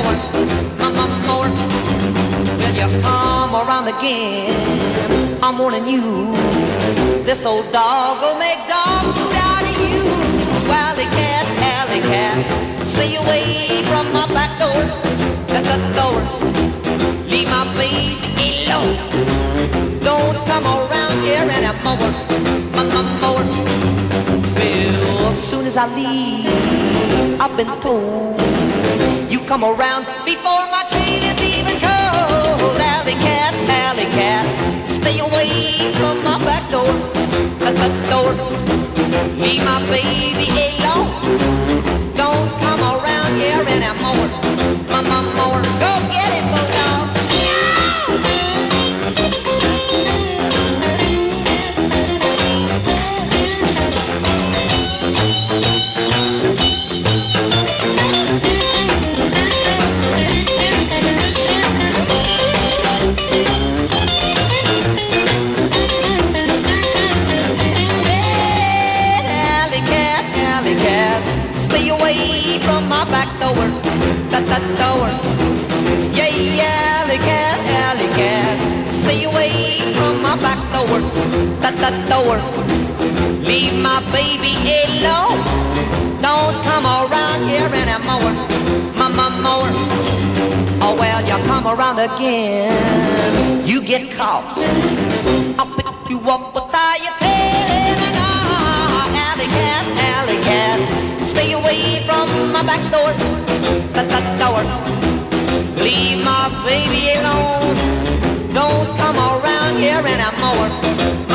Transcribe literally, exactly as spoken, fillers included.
mower, mama mower. Will you come around again? I'm warning you. This old dog will make dog food out of you. Alley cat, alley cat, stay away from my back door. That's the door. Leave my baby alone. Don't come around here and I'm mower, mama mower. Well, as soon as I leave, I've been told you come around before my train is even cold. Alley cat, alley cat, stay away from my back door. That's the door. Leave my baby alone. Don't come around here and I'm mower, mama mower. Go get it, bulldog. Stay away from my back door, that that door. Yeah, yeah, alley cat, alley cat. Stay away from my back door, that that door. Leave my baby alone. Don't come around here and I'm mower, mama mower. Oh well, you come around again, you get caught. I'll pick you up, but tie your tail in an alley cat, alley cat. Stay away from my back door, that that door. Leave my baby alone. Don't come around here and I'm mower,